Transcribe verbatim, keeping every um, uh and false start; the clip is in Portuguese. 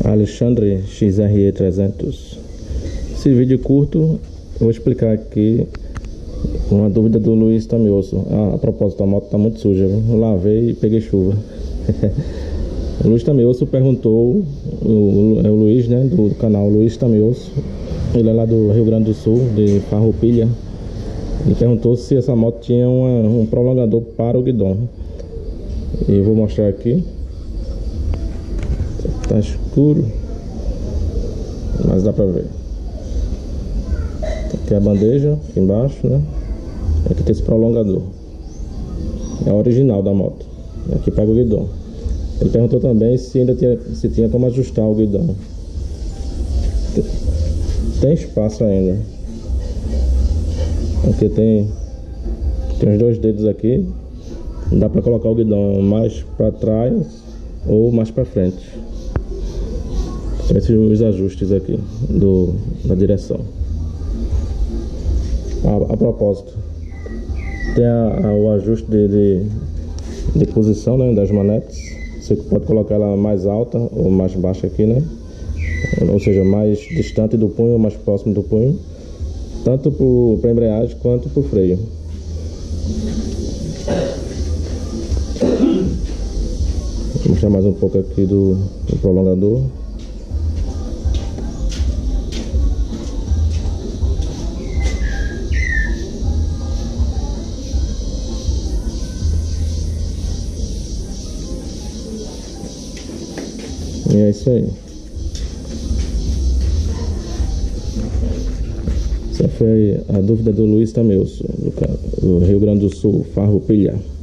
Alexandre X R E trezentos. Esse vídeo curto eu vou explicar aqui uma dúvida do Luiz Tamioso. Ah, a propósito, a moto está muito suja, viu? Eu lavei e peguei chuva. O Luiz Tamioso perguntou, o, é o Luiz, né, do canal Luiz Tamioso, ele é lá do Rio Grande do Sul, de Farroupilha. Ele perguntou se essa moto tinha uma, um prolongador para o guidão. E eu vou mostrar aqui. Tá escuro, mas dá pra ver. Aqui é a bandeja, aqui embaixo, né? Aqui tem esse prolongador. É a original da moto. Aqui pega o guidão. Ele perguntou também se ainda tinha, se tinha como ajustar o guidão. Tem espaço ainda. Aqui tem, tem os dois dedos aqui. Dá pra colocar o guidão mais pra trás ou mais pra frente. Esses são os ajustes aqui do, da direção. A, a propósito, tem a, a, o ajuste de, de, de posição, né, das manetes. Você pode colocar ela mais alta ou mais baixa aqui, né? Ou seja, mais distante do punho ou mais próximo do punho, tanto para a embreagem quanto para o freio. Vou mostrar mais um pouco aqui do, do prolongador. E é isso aí. Essa foi a dúvida do Luiz Tamioso, do Rio Grande do Sul, Farroupilha.